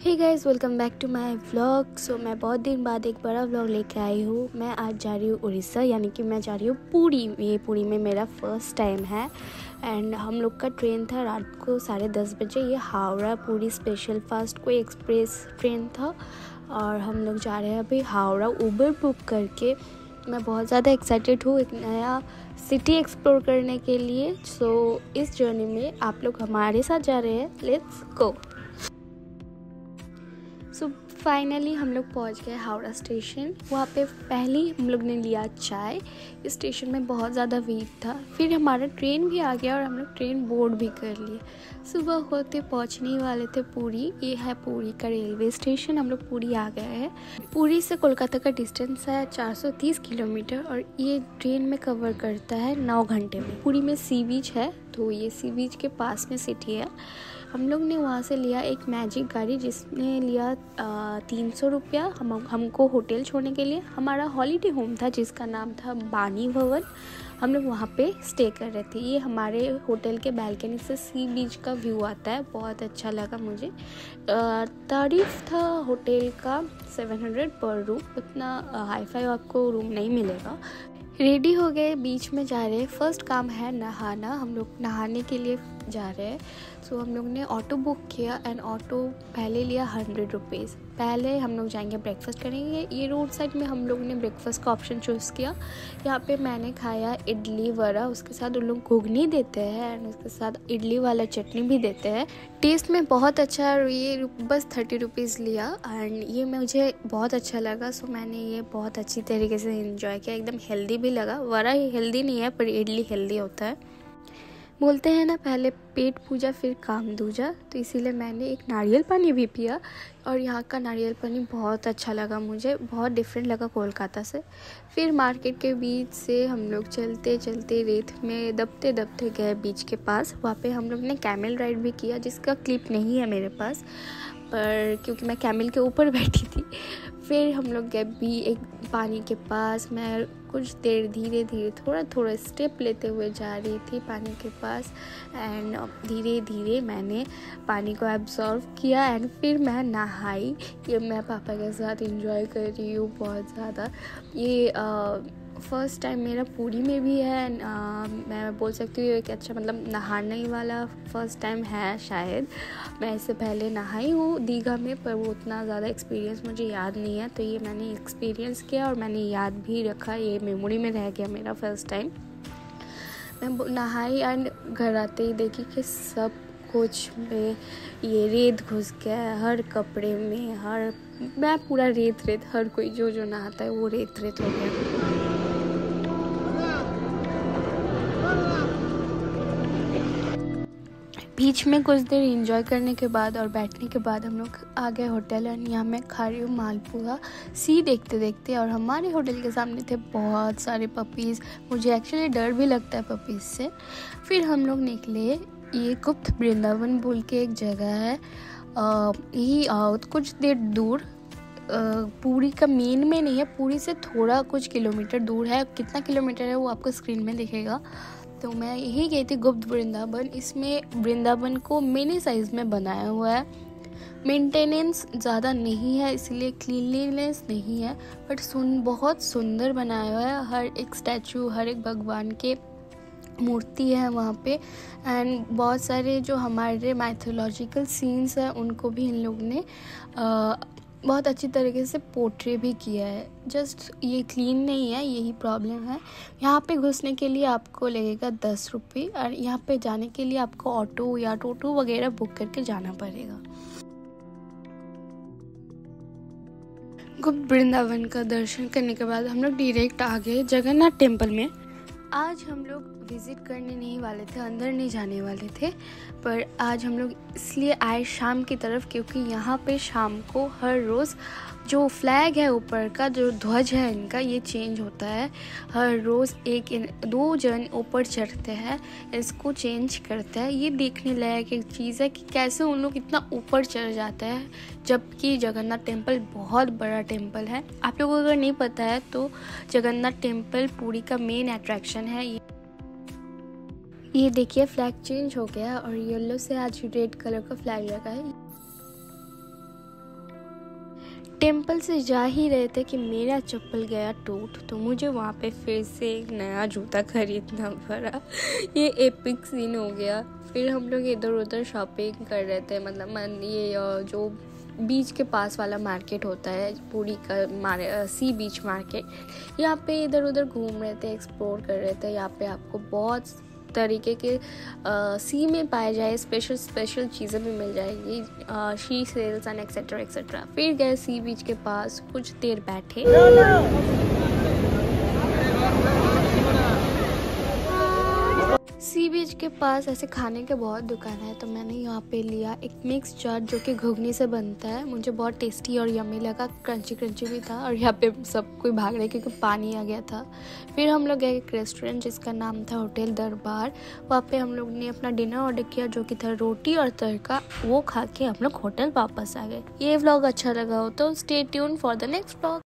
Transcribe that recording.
Hey guys, welcome back to my vlog. So मैं बहुत दिन बाद एक बड़ा व्लॉग लेके आई हूँ। मैं आज जा रही हूँ उड़ीसा, यानी कि मैं जा रही हूँ पुरी। ये पुरी में मेरा फर्स्ट टाइम है एंड हम लोग का ट्रेन था रात को 10:30 बजे। ये हावड़ा पुरी स्पेशल फास्ट कोई एक्सप्रेस ट्रेन था और हम लोग जा रहे हैं अभी हावड़ा उबर बुक करके। मैं बहुत ज़्यादा एक्साइटेड हूँ एक नया सिटी एक्सप्लोर करने के लिए। सो इस जर्नी में आप लोग हमारे साथ जा रहे हैं। Let's go. सो फाइनली हम लोग पहुँच गए हावड़ा स्टेशन। वहाँ पे पहले ही हम लोग ने लिया चाय। इस स्टेशन में बहुत ज़्यादा वेट था। फिर हमारा ट्रेन भी आ गया और हम लोग ट्रेन बोर्ड भी कर लिए। सुबह होते पहुँचने ही वाले थे पुरी। ये है पुरी का रेलवे स्टेशन। हम लोग पुरी आ गए हैं। पुरी से कोलकाता का डिस्टेंस है 430 किलोमीटर और ये ट्रेन में कवर करता है 9 घंटे में। पुरी में सी बीच है, तो ये सी बीच के पास में सिटी है। हम लोग ने वहाँ से लिया एक मैजिक गाड़ी जिसने लिया 300 रुपया हमको होटल छोड़ने के लिए। हमारा हॉलीडे होम था जिसका नाम था बानी भवन। हम लोग वहाँ पे स्टे कर रहे थे। ये हमारे होटल के बालकनी से सी बीच का व्यू आता है। बहुत अच्छा लगा मुझे। तारीफ था होटल का 700 पर रूम। उतना हाई फाई आपको रूम नहीं मिलेगा। रेडी हो गए, बीच में जा रहे हैं। फर्स्ट काम है नहाना। हम लोग नहाने के लिए जा रहे हैं। सो हम लोग ने ऑटो बुक किया एंड ऑटो पहले लिया 100 रुपीज़। पहले हम लोग जाएंगे ब्रेकफास्ट करेंगे। ये रोड साइड में हम लोग ने ब्रेकफास्ट का ऑप्शन चूज़ किया। यहाँ पे मैंने खाया इडली वड़ा, उसके साथ उन लोग घुगनी देते हैं एंड उसके साथ इडली वाला चटनी भी देते हैं। टेस्ट में बहुत अच्छा है। ये बस 30 रुपीज़ लिया एंड ये मुझे बहुत अच्छा लगा। सो मैंने ये बहुत अच्छी तरीके से एंजॉय किया। एकदम हेल्दी भी लगा। वड़ा ही हेल्दी नहीं है पर इडली हेल्दी होता है। बोलते हैं ना, पहले पेट पूजा फिर काम दूजा, तो इसीलिए मैंने एक नारियल पानी भी पिया और यहाँ का नारियल पानी बहुत अच्छा लगा मुझे। बहुत डिफरेंट लगा कोलकाता से। फिर मार्केट के बीच से हम लोग चलते चलते रेत में दबते दबते गए बीच के पास। वहाँ पे हम लोग ने कैमल राइड भी किया जिसका क्लिप नहीं है मेरे पास, पर क्योंकि मैं कैमल के ऊपर बैठी थी। फिर हम लोग गए भी एक पानी के पास। मैं कुछ देर धीरे धीरे थोड़ा थोड़ा स्टेप लेते हुए जा रही थी पानी के पास एंड धीरे धीरे मैंने पानी को एब्जॉर्व किया एंड फिर मैं नहाई। ये मैं पापा के साथ एंजॉय कर रही हूँ बहुत ज़्यादा। ये फर्स्ट टाइम मेरा पुरी में भी है। मैं बोल सकती हूँ एक अच्छा मतलब नहाने वाला फर्स्ट टाइम है शायद। मैं इससे पहले नहाई हूँ दीघा में, पर वो उतना ज़्यादा एक्सपीरियंस मुझे याद नहीं है। तो ये मैंने एक्सपीरियंस किया और मैंने याद भी रखा। ये मेमोरी में रह गया मेरा फर्स्ट टाइम। मैं नहाई एंड घर आते ही देखी कि सब कुछ में ये रेत घुस गया है, हर कपड़े में। मैं पूरा रेत हर कोई जो नहाता है वो रेत हो गया। बीच में कुछ देर एंजॉय करने के बाद और बैठने के बाद हम लोग आ गए होटल एंड यहाँ मैं खा रही हूँ मालपुआ सी देखते देखते। और हमारे होटल के सामने थे बहुत सारे पपीज़। मुझे एक्चुअली डर भी लगता है पपीज़ से। फिर हम लोग निकले। ये गुप्त वृंदावन बोल के एक जगह है, यही कुछ देर दूर। पुरी का मेन में नहीं है, पुरी से थोड़ा कुछ किलोमीटर दूर है। कितना किलोमीटर है वो आपको स्क्रीन में दिखेगा। तो मैं यही गई थी गुप्त वृंदावन। इसमें वृंदावन को मिनी साइज में बनाया हुआ है। मेंटेनेंस ज़्यादा नहीं है इसलिए क्लीनलीनेस नहीं है, बट बहुत सुंदर बनाया हुआ है। हर एक स्टैचू, हर एक भगवान के मूर्ति है वहाँ पे एंड बहुत सारे जो हमारे माइथोलॉजिकल सीन्स हैं उनको भी इन लोग ने बहुत अच्छी तरीके से पोर्ट्रे भी किया है। जस्ट ये क्लीन नहीं है, यही प्रॉब्लम है। यहाँ पे घुसने के लिए आपको लगेगा 10 रुपये और यहाँ पे जाने के लिए आपको ऑटो या टोटो वगैरह बुक करके जाना पड़ेगा। गुप्त वृंदावन का दर्शन करने के बाद हम लोग डायरेक्ट आ गए जगन्नाथ टेम्पल में। आज हम लोग विज़िट करने नहीं वाले थे, अंदर नहीं जाने वाले थे, पर आज हम लोग इसलिए आए शाम की तरफ क्योंकि यहाँ पे शाम को हर रोज़ जो फ्लैग है ऊपर का, जो ध्वज है इनका, ये चेंज होता है। हर रोज़ 1-2 जन ऊपर चढ़ते हैं, इसको चेंज करते हैं। ये देखने लायक एक चीज़ है कि कैसे उन लोग इतना ऊपर चढ़ जाते हैं, जबकि जगन्नाथ टेम्पल बहुत बड़ा टेम्पल है। आप लोगों को अगर नहीं पता है तो जगन्नाथ टेम्पल पुरी का मेन अट्रैक्शन है। ये देखिए फ्लैग चेंज हो गया और येलो से आज रेड कलर का फ्लैग लगा है। टेम्पल से जा ही रहे थे कि मेरा चप्पल गया टूट, तो मुझे वहाँ पे फिर से एक नया जूता खरीदना पड़ा। ये एपिक सीन हो गया। फिर हम लोग इधर उधर शॉपिंग कर रहे थे, मतलब ये जो बीच के पास वाला मार्केट होता है पूरी का सी बीच मार्केट, यहाँ पे इधर उधर घूम रहे थे, एक्सप्लोर कर रहे थे। यहाँ पे आपको बहुत तरीके के सी में पाए जाए स्पेशल चीज़ें भी मिल जाएगी, sea shells and etcetera etcetera. फिर गए सी बीच के पास, कुछ देर बैठे। सी बीच के पास ऐसे खाने के बहुत दुकान है, तो मैंने यहाँ पे लिया एक मिक्स चाट जो कि घुगनी से बनता है। मुझे बहुत टेस्टी और यम्मी लगा, क्रंची भी था। और यहाँ पे सब कोई भाग रहे क्योंकि पानी आ गया था। फिर हम लोग गए एक रेस्टोरेंट जिसका नाम था होटल दरबार। वहाँ पे हम लोग ने अपना डिनर ऑर्डर किया जो कि था रोटी और तड़का। वो खा के हम लोग होटल वापस आ गए। ये व्लॉग अच्छा लगा हो तो stay tune for the next vlog.